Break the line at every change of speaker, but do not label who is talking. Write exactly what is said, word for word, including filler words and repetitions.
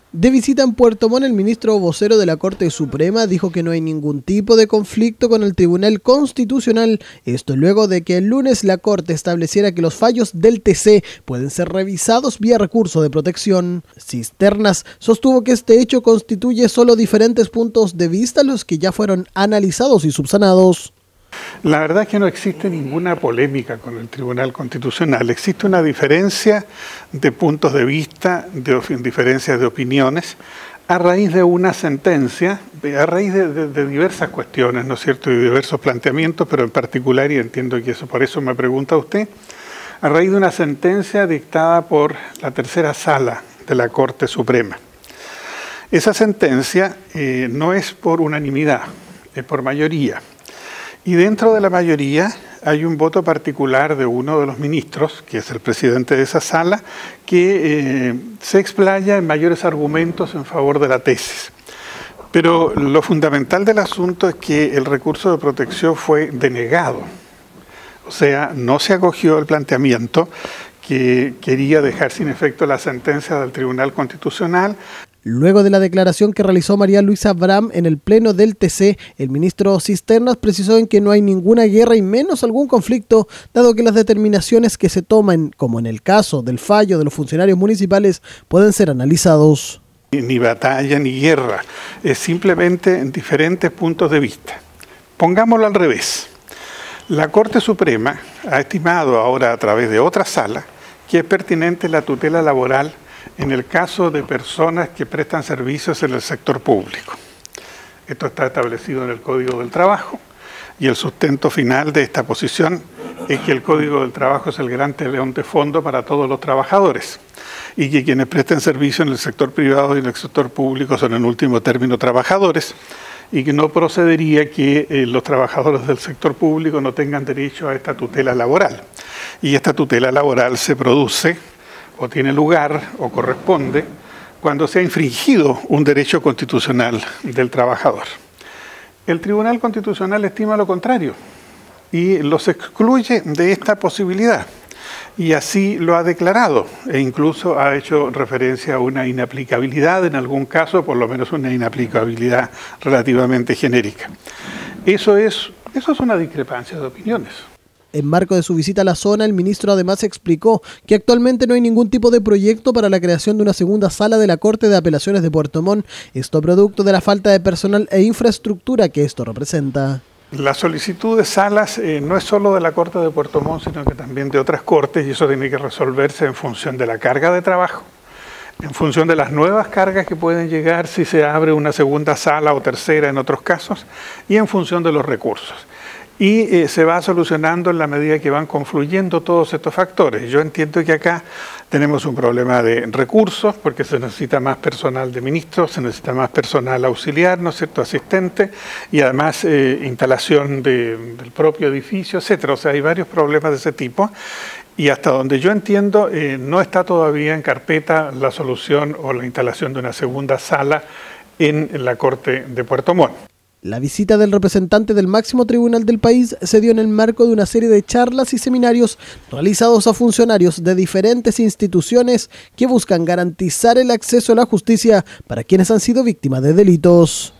De visita en Puerto Montt, el ministro vocero de la Corte Suprema dijo que no hay ningún tipo de conflicto con el Tribunal Constitucional. Esto luego de que el lunes la Corte estableciera que los fallos del T C pueden ser revisados vía recurso de protección. Cisternas sostuvo que este hecho constituye solo diferentes puntos de vista los que ya fueron analizados y subsanados.
La verdad es que no existe ninguna polémica con el Tribunal Constitucional. Existe una diferencia de puntos de vista, de diferencias de opiniones, a raíz de una sentencia, a raíz de, de, de diversas cuestiones, ¿no es cierto?, y diversos planteamientos, pero en particular, y entiendo que eso por eso me pregunta usted, a raíz de una sentencia dictada por la tercera sala de la Corte Suprema. Esa sentencia eh, no es por unanimidad, es por mayoría. Y dentro de la mayoría hay un voto particular de uno de los ministros, que es el presidente de esa sala, que eh, se explaya en mayores argumentos en favor de la tesis. Pero lo fundamental del asunto es que el recurso de protección fue denegado. O sea, no se acogió el planteamiento que quería dejar sin efecto la sentencia del Tribunal Constitucional.
Luego de la declaración que realizó María Luisa Bram en el pleno del T C, el ministro Cisternas precisó en que no hay ninguna guerra y menos algún conflicto, dado que las determinaciones que se toman, como en el caso del fallo de los funcionarios municipales, pueden ser analizados.
Ni batalla ni guerra, es simplemente en diferentes puntos de vista. Pongámoslo al revés. La Corte Suprema ha estimado ahora a través de otra sala que es pertinente la tutela laboral en el caso de personas que prestan servicios en el sector público. Esto está establecido en el Código del Trabajo y el sustento final de esta posición es que el Código del Trabajo es el gran telón de fondo para todos los trabajadores y que quienes presten servicio en el sector privado y en el sector público son en último término trabajadores y que no procedería que eh, los trabajadores del sector público no tengan derecho a esta tutela laboral. Y esta tutela laboral se produce o tiene lugar o corresponde cuando se ha infringido un derecho constitucional del trabajador. El Tribunal Constitucional estima lo contrario y los excluye de esta posibilidad y así lo ha declarado e incluso ha hecho referencia a una inaplicabilidad en algún caso, por lo menos una inaplicabilidad relativamente genérica. Eso es, eso es una discrepancia de opiniones.
En marco de su visita a la zona, el ministro además explicó que actualmente no hay ningún tipo de proyecto para la creación de una segunda sala de la Corte de Apelaciones de Puerto Montt, esto producto de la falta de personal e infraestructura que esto representa.
La solicitud de salas eh, no es solo de la Corte de Puerto Montt, sino que también de otras cortes, y eso tiene que resolverse en función de la carga de trabajo, en función de las nuevas cargas que pueden llegar si se abre una segunda sala o tercera en otros casos, y en función de los recursos. Y eh, se va solucionando en la medida que van confluyendo todos estos factores. Yo entiendo que acá tenemos un problema de recursos, porque se necesita más personal de ministros, se necesita más personal auxiliar, ¿no es cierto?, asistente, y además eh, instalación de, del propio edificio, etcétera. O sea, hay varios problemas de ese tipo. Y hasta donde yo entiendo, eh, no está todavía en carpeta la solución o la instalación de una segunda sala en la Corte de Puerto Montt.
La visita del representante del máximo tribunal del país se dio en el marco de una serie de charlas y seminarios realizados a funcionarios de diferentes instituciones que buscan garantizar el acceso a la justicia para quienes han sido víctimas de delitos.